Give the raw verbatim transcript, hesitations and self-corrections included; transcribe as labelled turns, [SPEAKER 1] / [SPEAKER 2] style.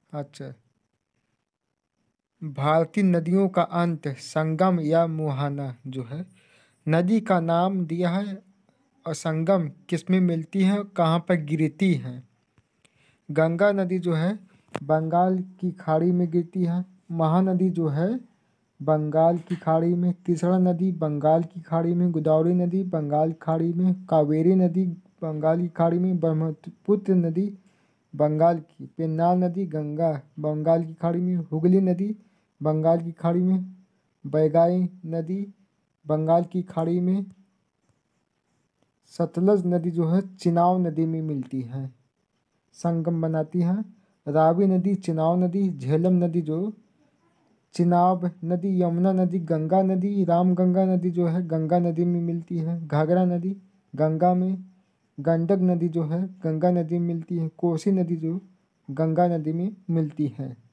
[SPEAKER 1] अच्छा, भारतीय नदियों का अंत संगम या मुहाना जो है नदी का नाम दिया है, और संगम किसमें मिलती है और कहाँ पर गिरती है। गंगा नदी जो है बंगाल की खाड़ी में गिरती है। महानदी जो है बंगाल की खाड़ी में। कृष्णा नदी बंगाल की खाड़ी में। गोदावरी नदी बंगाल की खाड़ी में। कावेरी नदी बंगाल की खाड़ी में। ब्रह्मपुत्र नदी बंगाल की। पेन्नार नदी गंगा बंगाल की खाड़ी में। हुगली नदी बंगाल की खाड़ी में। बैगाई नदी बंगाल की खाड़ी में। सतलज नदी जो है चिनाब नदी में मिलती है, संगम बनाती है। रावी नदी चिनाब नदी। झेलम नदी जो चिनाब नदी, यमुना नदी, गंगा नदी, रामगंगा नदी जो है गंगा नदी में मिलती है। घाघरा नदी गंगा में। गंडक नदी जो है गंगा नदी में मिलती है। कोसी नदी जो गंगा नदी में मिलती है।